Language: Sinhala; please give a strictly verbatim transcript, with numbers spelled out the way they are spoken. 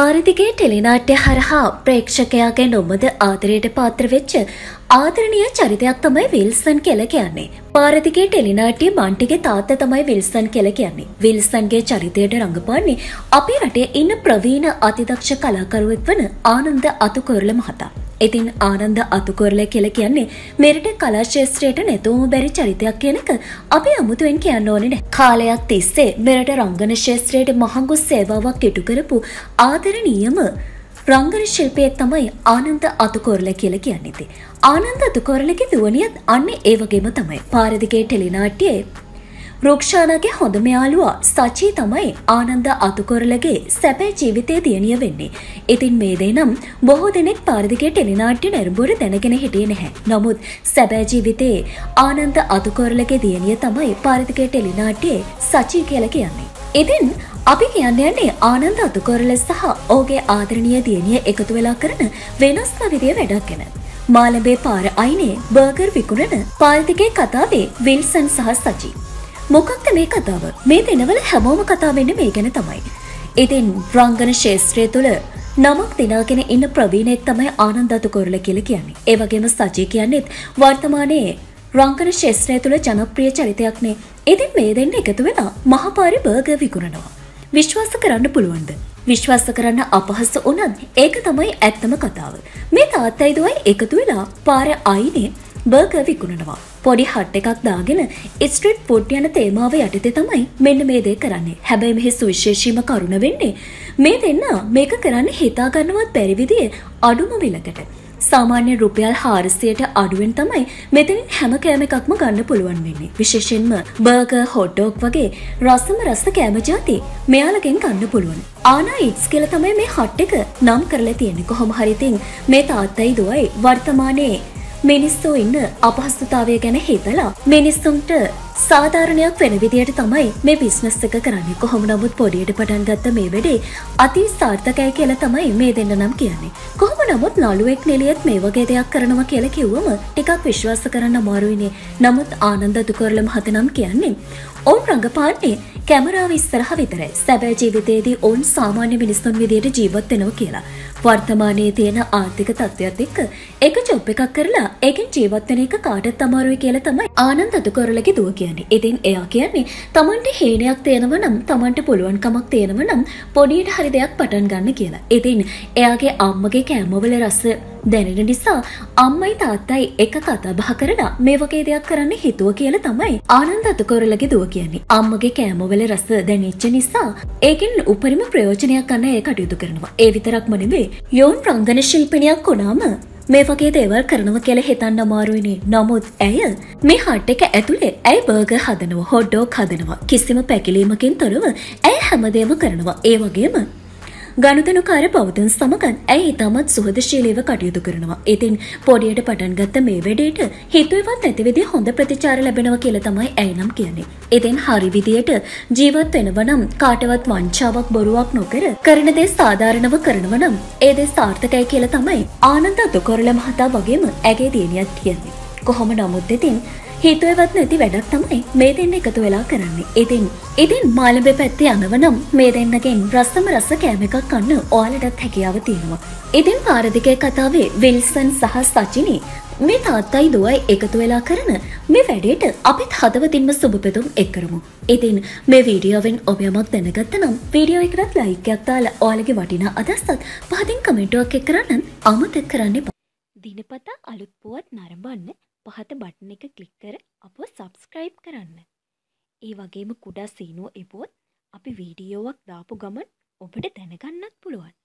පාරදිගේ ටෙලිනාට්‍ය හරහා ප්‍රේක්ෂකයාගේ නොමද ආදරයට පාත්‍ර වෙච්ච ආදරණීය චරිතයක් තමයි විල්සන් කියලා කියන්නේ. පාරදිගේ ටෙලිනාට්‍ය බන්ටිගේ තාත්තා තමයි විල්සන් කියලා කියන්නේ. විල්සන්ගේ චරිතයට රඟපාන්නේ අපේ රටේ ඉන්න ප්‍රවීණ අතිදක්ෂ කලාකරුවෙක් වන ආනන්ද අතුකොරළ මහතා. ඉතින් ආනන්ද අතුකොරළ කියලා කියන්නේ මෙරට කලා ශාස්ත්‍රයට නැතුවම බැරි චරිතයක් කියන එක අපි අමුතුවෙන් කියන්න ඕනේ නැහැ. කාලයක් තිස්සේ මෙරට රංගන ශාස්ත්‍රයට මහඟු සේවාවක් ඉටු කරපු ආදරණීයම රංගන ශිල්පියෙක් තමයි ආනන්ද අතුකොරළ කියලා කියන්නේ. ආනන්ද අතුකොරළගේ දුවනියත් අන්න ඒ වගේම තමයි. පාරදිගේ ටෙලිනාට්‍යයේ රුක්ෂානාගේ හොඳම යාළුවා සචී තමයි ආනන්ද අතුකොරළගේ සැබෑ ජීවිතයේ දියණිය වෙන්නේ. ඉතින් මේ දෙනම් බොහෝ දෙනෙක් පාරදිගේ ටෙලිනාට්‍ය නරඹුවර දැනගෙන හිටියේ නැහැ. නමුත් සැබෑ ජීවිතයේ ආනන්ද අතුකොරළගේ දියණිය තමයි පාරදිගේ ටෙලිනාට්‍යයේ සචී කියලා කියන්නේ. ඉතින් අපි කියන්න යන්නේ ආනන්ද අතුකොරළ සහ ඔහුගේ ආදරණීය දියණිය එකතු වෙලා කරන වෙනස්ම විදිය වැඩක් ගැන. මාළඹේ පාර අයිනේ බර්ගර් විකුණන පාරදිගේ කතාවේ විල්සන් සහ සචී. මොකක්ද මේ කතාව? මේ දිනවල හැමෝම කතා වෙන්නේ මේ ගැන තමයි. ඉතින් රංගන ශාස්ත්‍රය තුළ නමක් දිනාගෙන ඉන්න ප්‍රවීණෙක් තමයි ආනන්ද අතුකොරළ කියලා කියන්නේ. ඒ වගේම සචී කියන්නේත් වර්තමානයේ රංගන ශාස්ත්‍රය තුළ ජනප්‍රිය චරිතයක් නේ. ඉතින් මේ දෙන්න එකතු වෙලා මහපාරේ බර්ගර් විකුණනවා. විශ්වාස කරන්න පුළුවන්ද? විශ්වාස කරන්න අපහසු වුණත් ඒක තමයි ඇත්තම කතාව. මේ තාත්තයි දුවයි එකතු වෙලා පාර අයිනේ බර්ගර් විකුණනවා. පොඩි හට් එකක් දාගෙන ස්ට්‍රීට් ෆුඩ් යන තේමාව යටතේ තමයි මෙන්න මේ දේ කරන්නේ. හැබැයි මෙහි සුවිශේෂීම කරුණ වෙන්නේ මේ දෙන්න මේක කරන්න හිතා ගන්නවත් බැරි විදිහේ අඩුම විලකට. සාමාන්‍ය රුපියල් හාරසියයට අඩුවෙන් තමයි මෙතනින් හැම කෑම එකක්ම ගන්න පුළුවන් වෙන්නේ. විශේෂයෙන්ම බර්ගර්, හොට් ඩොග් වගේ රසම රස කෑම જાති මෙයාලගෙන් ගන්න පුළුවන්. ආනා ඉට්ස් කියලා තමයි මේ හට් එක නම් කරලා තියෙන්නේ. කොහොම හරි ඉතින් මේ තාත්තයි දුවයි වර්තමානයේ මිනිස්සු ඉන්න අපහසුතාවය ගැන හිතලා මිනිස්සුන්ට සාධාරණයක් වෙන විදියට තමයි මේ බිස්නස් එක කරන්නේ. කොහොම නමුත් පොඩියට පටන් ගත්ත මේ වැඩේ අති සාර්ථකයි කියලා තමයි මේ දෙන්න නම් කියන්නේ. කොහොම නමුත් නළුවෙක් නෙලියත් මේ වගේ දෙයක් කරනවා කියලා කිව්වම ටිකක් විශ්වාස කරන්න අමාරුයිනේ. නමුත් ආනන්ද අතුකොරළ මහතා නම් කියන්නේ ඔවුන් රඟපාන්නේ කැමරාව ඉස්සරහ විතරයි. සැබෑ ජීවිතයේදී ඔවුන් සාමාන්‍ය මිනිස්සුන් විදියට ජීවත් වෙනවා කියලා. වර්තමානයේ තියෙන ආර්ථික තත්ත්වයක් එක්ක එක ජොබ් එකක් කරලා ඒකෙන් ජීවත් වෙන එක කාටත් අමාරුයි කියලා තමයි ආනන්ද අතුකොරළගේ දුව කියන්නේ. ඉතින් එයා කියන්නේ Tamanට හේනයක් තේනවා නම් Tamanට පුළුවන්කමක් තේනවා නම් පොඩියට හරි දෙයක් පටන් ගන්න කියලා. ඉතින් එයාගේ අම්මගේ කෑමවල රස දැනෙන නිසා අම්මයි තාත්තයි එක කතා බහ කරලා මේ වගේ දෙයක් කරන්න හිතුව කියලා තමයි ආනන්ද අතුකොරළගේ දුව කියන්නේ. අම්මගේ කෑමවල රස දැනෙච්ච නිසා ඒකෙන් උපරිම ප්‍රයෝජනයක් ගන්න ඒ කටයුතු කරනවා. ඒ විතරක්ම නෙවෙයි යෝන් රංගන ශිල්පිනියක් වුණාම මේ වගේ දේවල් කරනවා කියලා හිතන්න අමාරුයිනේ. නමුත් ඇය මේ හට් එක ඇතුලේ ඇය බර්ගර් හදනවා, හොට් ඩොග් හදනවා. කිසිම පැකිලීමකින් තොරව ඇය හැමදේම කරනවා. ඒ වගේම ගනුදෙනුකාර බෞද්ධන් සමගත් ඇය ඉතාමත් සුහදශීලීව කටයුතු කරනවා. ඉතින් පොඩියට පටන් ගත්ත මේ වැඩේට හිතුවේවත් නැති විදිහ හොඳ ප්‍රතිචාර ලැබෙනවා කියලා තමයි ඇය නම් කියන්නේ. ඉතින් හරි විදියට ජීවත් වෙනවා නම් කාටවත් වංචාවක් බොරුවක් නොකර කරන දේ සාධාරණව කරනවා නම් ඒ දේ සාර්ථකයි කියලා තමයි ආනන්ද අතුකොරළ මහතා වගේම ඇගේ දියණියත් කියන්නේ. කොහොම නමුත් ඉතින් හිතුවේවත් නැති වැඩක් තමයි මේ දෙන්න එකතු වෙලා කරන්නේ. ඉතින් ඉතින් මාළඹේ පැත්තේ යනවා නම් මේ දෙන්නගෙන් රසම රස කෑම එකක් කන්න ඔයාලටත් හැකියාව තියෙනවා. ඉතින් පාරදිගේ කතාවේ විල්සන් සහ සචිනි මේ තාත්තයි දුවයි එකතු වෙලා කරන මේ වැඩේට අපිත් හදවතින්ම සුබපැතුම් එක් කරමු. ඉතින් මේ වීඩියෝවෙන් ඔබ යමක් දැනගත්තා නම් වීඩියෝ එකට ලයික් එකක් දාලා ඔයාලගේ වටිනා අදහසත් පහතින් කමෙන්ටුවක් එක් කරන්න අමතක කරන්න එපා. දිනපතා අලුත් පුවත් නරඹන්න පහත බටන් එක ක්ලික් කර අපව සබ්ස්ක්‍රයිබ් කරන්න. ඒ වගේම කුඩා සීනුව එපොත් අපි වීඩියෝවක් දාපු ගමන් ඔබට දැනගන්නත් පුළුවන්.